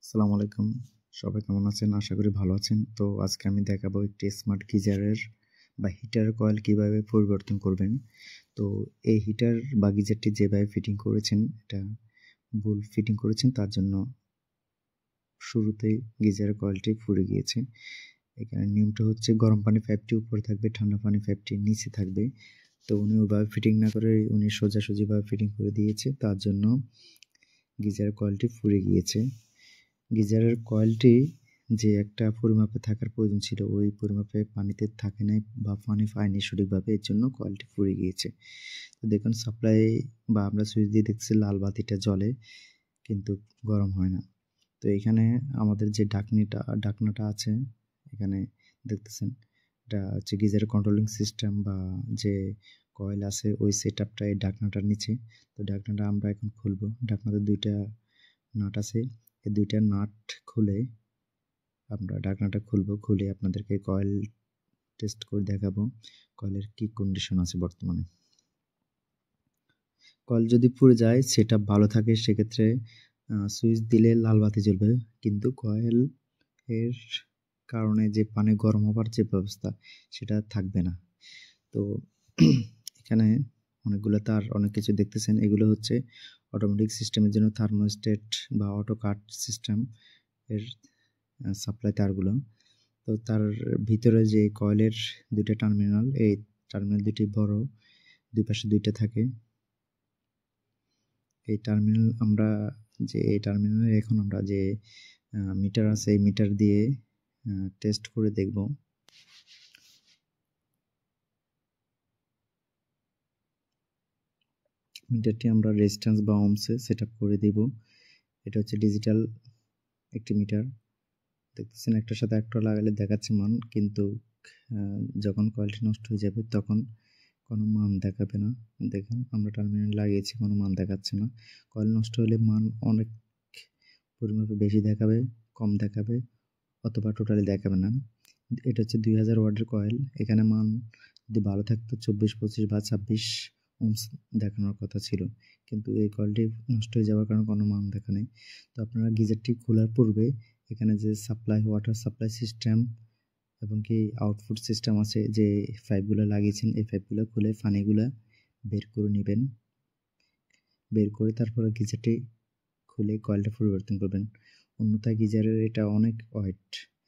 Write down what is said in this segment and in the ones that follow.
আসসালামু আলাইকুম। সবাই কেমন আছেন? আশা করি ভালো আছেন। তো আজকে আমি দেখাবো একটি স্মার্ট গিজারের বা হিটার কয়েল কিভাবে পরিবর্তন করবেন। তো এই হিটার বা গিজারটি যেভাবে ফিটিং করেছেন, এটা ভুল ফিটিং করেছেন, তার জন্য শুরুতেই গিজারের কয়েলটি পুড়ে গিয়েছে। এখানে নিয়মটা হচ্ছে গরম পানি পাইপটি উপরে থাকবে, ঠান্ডা পানি পাইপটি নিচে থাকবে। তো উনি ওইভাবে ফিটিং না করে উনি সোজাসুজিভাবে ফিটিং করে দিয়েছে, তার জন্য গিজারের কয়েলটি পুড়ে গিয়েছে। গিজারের কয়েলটি যে একটা পরিমাপে থাকার প্রয়োজন ছিল, ওই পরিমাপে পানিতে থাকে নাই বা পানি পায়নি সঠিকভাবে, এর জন্য কয়েলটি পুড়ে গিয়েছে। তো দেখুন সাপ্লাই বা আমরা সুইচ দিয়ে দেখছি লাল বাতিটা জ্বলে, কিন্তু গরম হয় না। তো এখানে আমাদের যে ঢাকনাটা আছে, এখানে দেখতেছেন এটা হচ্ছে গিজারের কন্ট্রোলিং সিস্টেম বা যে কয়েল আছে ওই সেটআপটা এই ঢাকনাটার নিচে। তো ঢাকনাটা আমরা এখন খুলবো। ঢাকনাতে দুইটা নাট আছে, এই দুইটা নাট খুলে আমরা ঢাকনাটা খুলে আপনাদেরকে কয়েল টেস্ট করে দেখাবো কয়েলের কি কন্ডিশন আছে বর্তমানে। কয়েল যদি পুড়ে যায়, সেটআপ ভালো থাকে, সেক্ষেত্রে সুইচ দিলে লাল বাতি জ্বলবে, কিন্তু কয়েল এর কারণে যে পানি গরম হবার যে ব্যবস্থা, সেটা থাকবে না। তো এখানে অনেকগুলো তার, অনেক কিছু দেখতেছেন, এগুলো হচ্ছে অটোমেটিক সিস্টেমের জন্য থার্মোস্টেট বা অটো কাট সিস্টেম এর সাপ্লাই তারগুলো। তো তার ভিতরে যে কয়েলের দুইটা টার্মিনাল, এই টার্মিনাল দুটি বড়, দুই পাশে দুইটা থাকে। এই টার্মিনালে এখন আমরা যে মিটার আছে, এই মিটার দিয়ে টেস্ট করে দেখব। মিটারটি আমরা রেজিস্ট্যান্স বা ওহমসে সেটআপ করে দিব। এটা হচ্ছে ডিজিটাল একটি মিটার, দেখতেছেন একটার সাথে একটা লাগালে দেখাচ্ছে মান, কিন্তু যখন কয়েলটি নষ্ট হয়ে যাবে তখন কোনো মান দেখাবে না। দেখুন আমরা টার্মিনাল লাগিয়েছি, কোনো মান দেখাচ্ছে না। কয়েল নষ্ট হলে মান অনেক পরিমাপে বেশি দেখাবে, কম দেখাবে, অথবা টোটালি দেখাবে না। এটা হচ্ছে 2000 ওয়াটের কয়েল, এখানে মান যদি ভালো থাকতো 24, 25 বা 26 ওহমস দেখানোর কথা ছিল, কিন্তু এই কয়েলটি নষ্ট হয়ে যাওয়ার কারণে কোনো মান দেখা নেই। তো আপনারা গিজারটি খোলার পূর্বে এখানে যে সাপ্লাই, ওয়াটার সাপ্লাই সিস্টেম এবং কি আউটপুট সিস্টেম আছে, যে পাইপগুলো লাগিয়েছেন, এই পাইপগুলো খুলে পানিগুলো বের করে নেবেন। বের করে তারপরে গিজারটি খুলে কয়েলটা পরিবর্তন করবেন, অন্যথায় গিজারের এটা অনেক ওয়েট,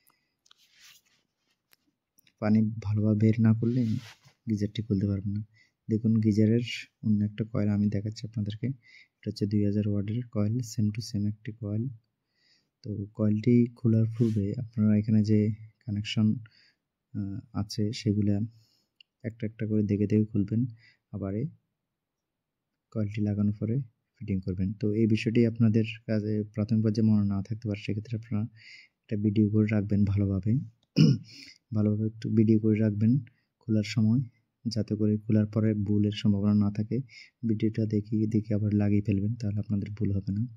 পানি ভালোভাবে বের না করলে গিজারটি খুলতে পারবেন না। দেখুন গিজারের অন্য একটা কয়েল আমি দেখাচ্ছি আপনাদেরকে। এটা হচ্ছে 2000 ওয়াটের কয়েল, সেম টু সেম একটি কয়েল। তো কয়েলটি খোলার পূর্বে আপনারা এখানে যে কানেকশন আছে সেগুলা একটা একটা করে দেখে দেখে খুলবেন, আবার কয়েলটি লাগানোর পরে ফিটিং করবেন। তো এই বিষয়টি আপনাদের কাছে প্রাথমিক পর্যায়ে মনে না থাকতে পারে, সেক্ষেত্রে আপনারা একটা ভিডিও করে রাখবেন ভালোভাবে ভালোভাবে একটু ভিডিও করে রাখবেন খোলার সময়, যাতে করে খোলার পরে ভুলের সম্ভাবনা না থাকে। ভিডিওটা দেখে আবার লাগিয়ে ফেলবেন, তাহলে আপনাদের ভুল হবে না।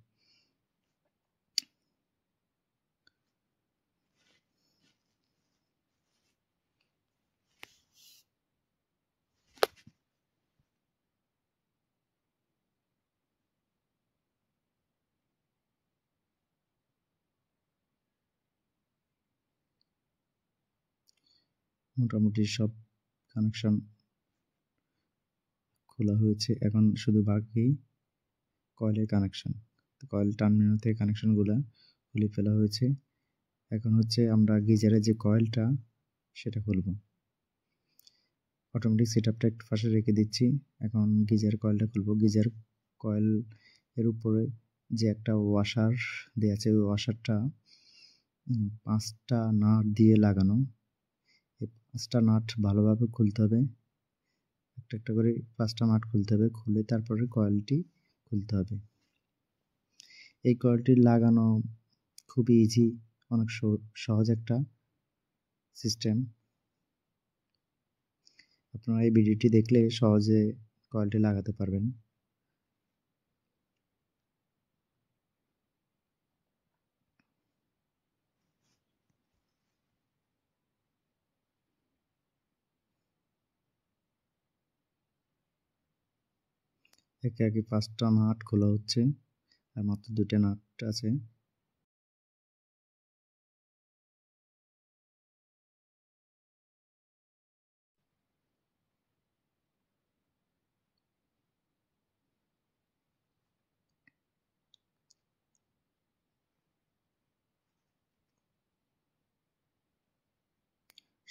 মোটামুটি সব কানেকশন খোলা হয়েছে, এখন শুধু বাকি কয়েলের কানেকশন। তো কয়েল টার্মিনাল থেকে কানেকশনগুলো খুলে ফেলা হয়েছে। এখন হচ্ছে আমরা গিজারের যে কয়েলটা সেটা খুলব। অটোমেটিক সেটআপটা একটু পাশে রেখে দিচ্ছি। এখন গিজার কয়েলটা খুলব। গিজার কয়েল এর উপরে যে একটা ওয়াশার দেওয়া আছে, ওই ওয়াশারটা 5টা নাট দিয়ে লাগানো। এই 5টা নাট ভালোভাবে খুলতে হবে, একটা একটা করে 5টা নাট খুলতে হবে, খুলে তারপরে কয়েলটি খুলতে হবে। এই কয়েলটি লাগানো খুবই ইজি, অনেক সহজ একটা সিস্টেম। আপনারা এই ভিডিওটি দেখলে সহজে কয়েলটি লাগাতে পারবেন। একে একে 5টা নাট খোলা হচ্ছে, আর মাত্র 2টা নাট আছে।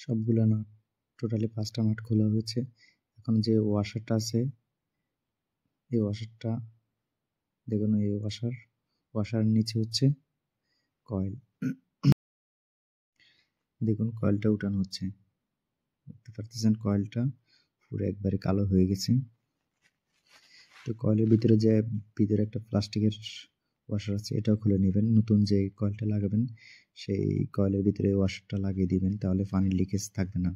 সবগুলো নাট, টোটালি 5টা নাট খোলা হয়েছে। এখন যে ওয়াশারটা আছে, এই ওয়াশারটা দেখুন, এই ওয়াশার নিচে হচ্ছে কয়েল। দেখুন কয়েলটা উঠানো হচ্ছে, দেখতে পারতেছেন কয়েলটা পুরো একবারে কালো হয়ে গেছে। তো কয়েলের ভিতরে যে ভিতরে একটা প্লাস্টিকের ওয়াশার আছে, এটাও খুলে নেবেন। নতুন যে কয়েলটা লাগাবেন সেই কয়েলের ভিতরে ওয়াশারটা লাগিয়ে দিবেন, তাহলে পানির লিকেজ থাকবে না।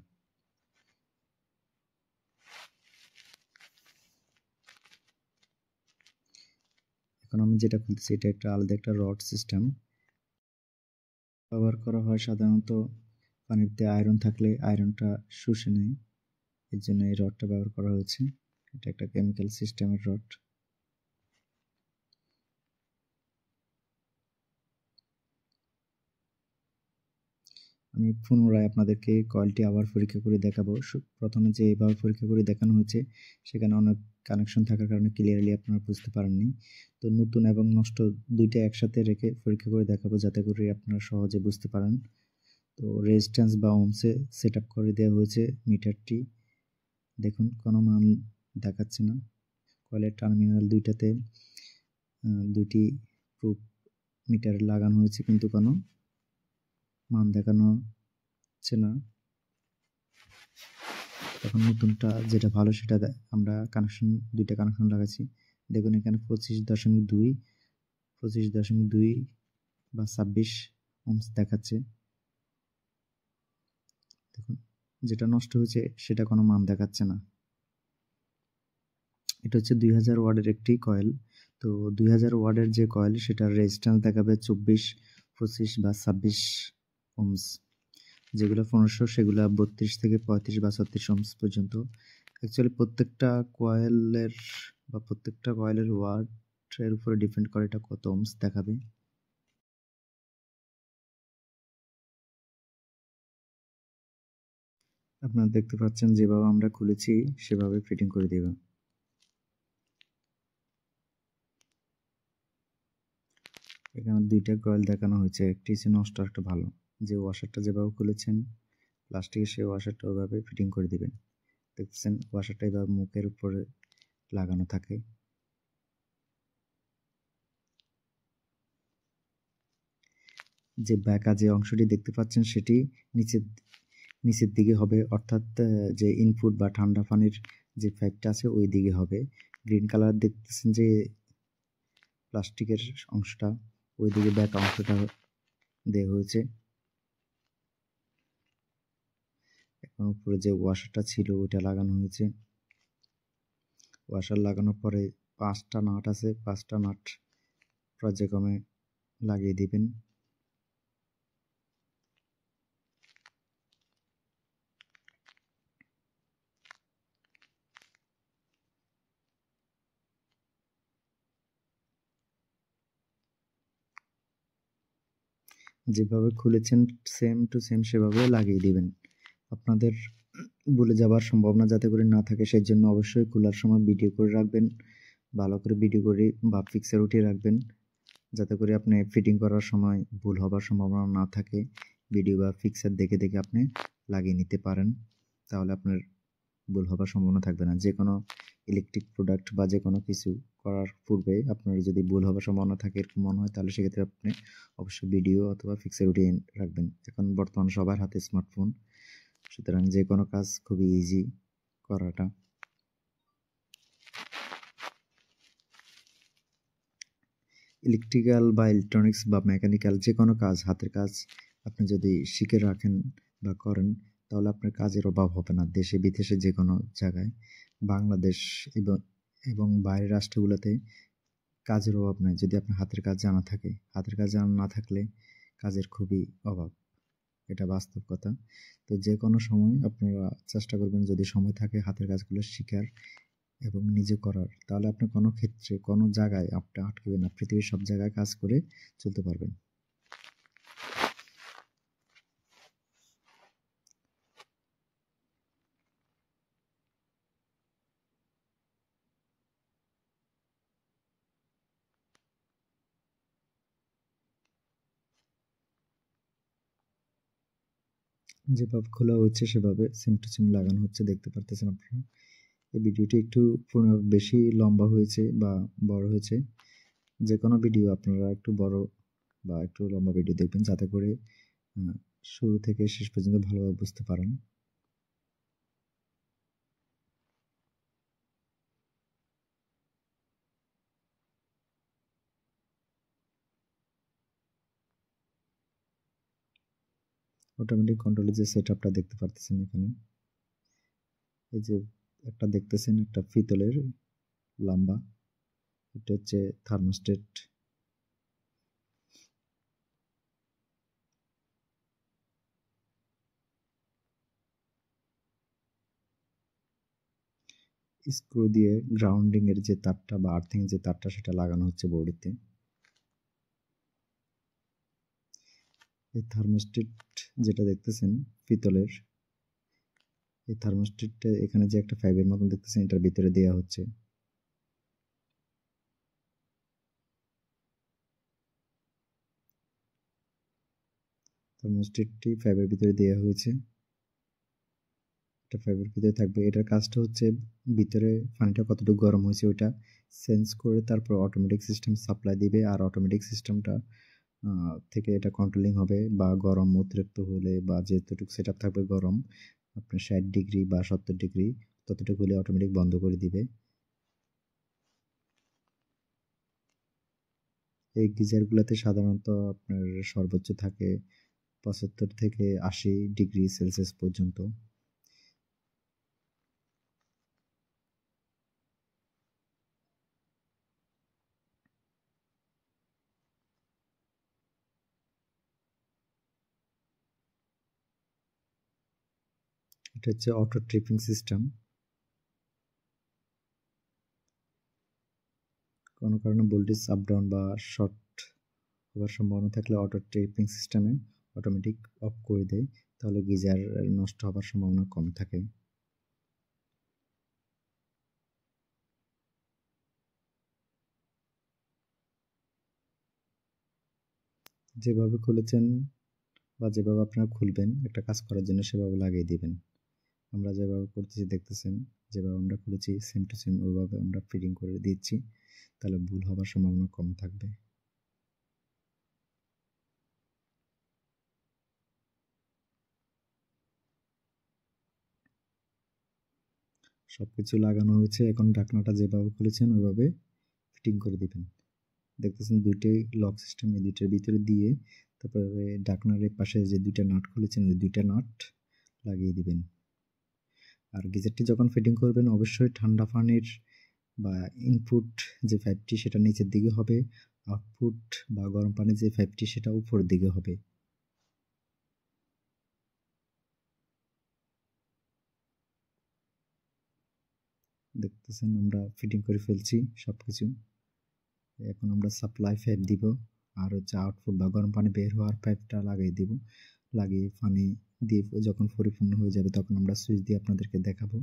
এখন আমি যেটা খুলতেছি এটা একটা আলাদা একটা রড সিস্টেম ব্যবহার করা হয়। সাধারণত পানিতে আয়রন থাকলে আয়রনটা শুষে নেয়, এর জন্য এই রডটা ব্যবহার করা হয়েছে। এটা একটা কেমিক্যাল সিস্টেমের রড। আমি পুনরায় আপনাদেরকে কয়েলটি আবার পরীক্ষা করে দেখাবো। প্রথমে যে এইভাবে পরীক্ষা করে দেখানো হয়েছে সেখানে অনেক কানেকশন থাকার কারণে ক্লিয়ারলি আপনারা বুঝতে পারেননি। তো নতুন এবং নষ্ট দুইটা একসাথে রেখে পরীক্ষা করে দেখাবো, যাতে করে আপনারা সহজে বুঝতে পারেন। তো রেজিস্ট্যান্স বা ওহমসে সেট আপ করে দেওয়া হয়েছে মিটারটি। দেখুন কোনো মান দেখাচ্ছে না। কয়েলের টার্মিনাল দুইটাতে দুইটি প্রুফ মিটার লাগানো হয়েছে, কিন্তু কোনো মান দেখানো হচ্ছে না। এখন নতুনটা যেটা ভালো সেটা আমরা দুইটা কানেকশন লাগাচ্ছি। দেখুন এখানে 25.2 বা 26 ওহমস দেখাচ্ছে। দেখুন যেটা নষ্ট হয়েছে সেটা কোনো মান দেখাচ্ছে না। এটা হচ্ছে 2000 ওয়াটের একটি কয়েল। তো 2000 ওয়াটের যে কয়েল সেটার রেজিস্ট্যান্স দেখাবে 24, 25 বা 26 ওহমস। যেগুলো 1500 সেগুলো 32 থেকে 35 বা 36 ওহমস পর্যন্ত। অ্যাকচুয়ালি প্রত্যেকটা কয়েলের ওয়াটের উপরে ডিপেন্ড করে এটা কত ওহমস দেখাবে। আপনারা দেখতে পাচ্ছেন যেভাবে আমরা খুলেছি সেভাবে ফিটিং করে দেব। এখানে দুইটা কয়েল দেখানো হয়েছে, একটি হচ্ছে নষ্ট, একটা ভালো। যে ওয়াশারটা যেভাবে খুলেছেন প্লাস্টিকের, সেই ওয়াশারটা ওইভাবে ফিটিং করে দিবেন। দেখছেন ওয়াশারটা এভাবে মুখের উপরে লাগানো থাকে। যে বাঁকা যে অংশটি দেখতে পাচ্ছেন সেটি নিচের দিকে হবে, অর্থাৎ যে ইনপুট বা ঠান্ডা পানির যে পাইপটা আছে ওই দিকে হবে। গ্রিন কালার দেখতেছেন যে প্লাস্টিকের অংশটা, ওই দিকে বাঁকা অংশটা দেওয়া হয়েছে। এখন উপরে যে ওয়াশারটা ছিল ওইটা লাগানো হয়েছে। ওয়াশার লাগানোর পরে 5টা নাট আছে, 5টা নাট পর্যায়ক্রমে লাগিয়ে দিবেন। যেভাবে খুলেছেন সেম টু সেম সেভাবে লাগিয়ে দিবেন। আপনাদের ভুলে যাবার সম্ভাবনা যাতে করে না থাকে সেই জন্য অবশ্যই খোলার সময় ভিডিও করে রাখবেন, ভালো করে ভিডিও করে বা পিকচার উঠিয়ে রাখবেন, যাতে করে আপনি ফিটিং করার সময় ভুল হবার সম্ভাবনা না থাকে। ভিডিও বা পিকচার দেখে দেখে আপনি লাগিয়ে নিতে পারেন, তাহলে আপনার ভুল হবার সম্ভাবনা থাকবে না। যে কোনো ইলেকট্রিক প্রোডাক্ট বা যে কোনো কিছু করার পূর্বে আপনার যদি ভুল হবার সম্ভাবনা থাকে এরকম মনে হয়, তাহলে সেক্ষেত্রে আপনি অবশ্যই ভিডিও অথবা পিকচার উঠিয়ে রাখবেন। এখন বর্তমান সবার হাতে স্মার্টফোন, সুতরাং যে কোনো কাজ খুবই ইজি করাটা। ইলেকট্রিক্যাল বা ইলেকট্রনিক্স বা মেকানিক্যাল যে কোনো কাজ, হাতের কাজ আপনি যদি শিখে রাখেন বা করেন, তাহলে আপনার কাজের অভাব হবে না দেশে বিদেশে যে কোনো জায়গায়। বাংলাদেশ এবং বাইরের রাষ্ট্রগুলোতে কাজের অভাব নাই যদি আপনার হাতের কাজ জানা থাকে। হাতের কাজ জানা না থাকলে কাজের খুবই অভাব, এটা বাস্তব কথা। তো যে কোনো সময় আপনারা চেষ্টা করবেন যদি সময় থাকে হাতের কাজগুলো শেখার এবং নিজে করার, তাহলে আপনি কোনো ক্ষেত্রে কোনো জায়গায় আপনি আটকেবেন না, পৃথিবীর সব জায়গায় কাজ করে চলতে পারবেন। যেভাবে খোলা হচ্ছে সেভাবে সেম টু সেম লাগানো হচ্ছে, দেখতে পারতেছেন আপনারা। এই ভিডিওটি একটু বেশি লম্বা হয়েছে বা বড় হয়েছে। যে কোনো ভিডিও আপনারা একটু বড় বা একটু লম্বা ভিডিও দেখবেন, যাতে করে শুরু থেকে শেষ পর্যন্ত ভালোভাবে বুঝতে পারেন। অটোমেটিক কন্ট্রোলের যে সেটআপটা দেখতে পারতেছেন এখানে, এই যে একটা দেখতেছেন একটা পিতলের লম্বা, এটা হচ্ছে থার্মোস্টেট। স্ক্রু দিয়ে গ্রাউন্ডিং এর যে তারটা বা আর্থিং যে তারটা সেটা লাগানো হচ্ছে বডিতে। এই থার্মোস্টেট যেটা দেখতেছেন পিতলের, এই থার্মোস্টেটটা এখানে যে একটা পাইপের মতন দেখতেছেন এটার ভিতরে দেওয়া হচ্ছে। থার্মোস্টেটটি পাইপের ভিতরে দেওয়া হয়েছে, এটা পাইপের ভিতরে থাকবে। এটার কাজটা হচ্ছে ভিতরে পানিটা কতটুকু গরম হয়েছে ওইটা সেন্স করে তারপর অটোমেটিক সিস্টেম সাপ্লাই দিবে, আর অটোমেটিক সিস্টেমটা থেকে এটা কন্ট্রোলিং হবে, বা গরম অতিরিক্ত হলে বা যেতটুকু সেট আপ থাকবে গরম আপনার 60 ডিগ্রি বা 70 ডিগ্রি, ততটুকু হলে অটোমেটিক বন্ধ করে দিবে। এই গিজারগুলোতে সাধারণত আপনার সর্বোচ্চ থাকে 75 থেকে 80 ডিগ্রি সেলসিয়াস পর্যন্ত। এটা হচ্ছে অটো ট্রিপিং সিস্টেম। কোনো কারণে ভোল্টেজ আপ ডাউন বা শর্ট হওয়ার সম্ভাবনা থাকলে অটো ট্রিপিং সিস্টেমে অটোমেটিক অফ করে দেয়, তাহলে গিজার নষ্ট হওয়ার সম্ভাবনা কম থাকে। যেভাবে খুলেছেন বা যেভাবে আপনারা খুলবেন একটা কাজ করার জন্য সেভাবে লাগিয়ে দিবেন। আমরা যেভাবে করতেছি দেখতেছেন, যেভাবে আমরা খুলেছি সেম টু সেম ওইভাবে আমরা ফিটিং করে দিচ্ছি, তাহলে ভুল হওয়ার সম্ভাবনা কম থাকবে। সবকিছু লাগানো হয়েছে, এখন ঢাকনাটা যেভাবে খুলেছেন ওইভাবে ফিটিং করে দিবেন। দেখতেছেন দুইটাই লক সিস্টেম, এই দুইটার ভিতরে দিয়ে তারপরে ঢাকনার পাশে যে দুইটা নাট খুলেছেন ওই দুইটা নাট লাগিয়ে দিবেন। আর গিজারটি যখন ফিটিং করবেন অবশ্যই ঠান্ডা পানির বা ইনপুট যে পাইপটি সেটা নিচের দিকে হবে, আউটপুট বা গরম পানির যে পাইপটি সেটা উপরের দিকে হবে। দেখতেছেন আমরা ফিটিং করে ফেলছি সবকিছু। এখন আমরা সাপ্লাই পাইপ দিব, আর হচ্ছে আউটপুট বা গরম পানি বের হওয়ার পাইপটা লাগিয়ে দিব। লাগিয়ে পানি দিয়ে যখন পরিপূর্ণ হয়ে যাবে তখন আমরা সুইচ দিয়ে আপনাদেরকে দেখাবো।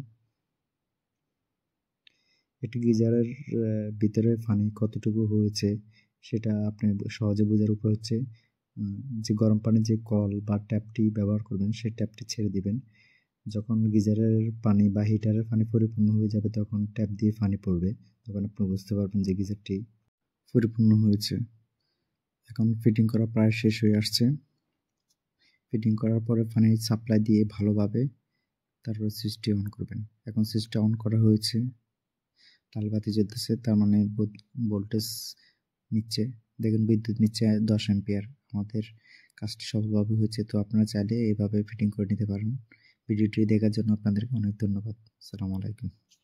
একটি গিজারের ভিতরে পানি কতটুকু হয়েছে সেটা আপনি সহজে বোঝার উপায় হচ্ছে যে গরম পানির যে কল বা ট্যাপটি ব্যবহার করবেন সেই ট্যাপটি ছেড়ে দিবেন। যখন গিজারের পানি বা হিটারের পানি পরিপূর্ণ হয়ে যাবে তখন ট্যাপ দিয়ে পানি পড়বে, তখন আপনি বুঝতে পারবেন যে গিজারটি পরিপূর্ণ হয়েছে। এখন ফিটিং করা প্রায় শেষ হয়ে আসছে। ফিটিং করার পরে পানি সাপ্লাই দিয়ে ভালোভাবে তারপর সুইচটি অন করবেন। এখন সুইচটা অন করা হয়েছে, লালবাতি জ্বলতেছে, তার মানে ভোল্টেজ নিচ্ছে, দেখুন বিদ্যুৎ নিচ্ছে 10 অ্যাম্পিয়ার। আমাদের কাজটি সফলভাবে হয়েছে। তো আপনারা চাইলে এইভাবে ফিটিং করে নিতে পারেন। ভিডিওটি দেখার জন্য আপনাদেরকে অনেক ধন্যবাদ। আসসালামু আলাইকুম।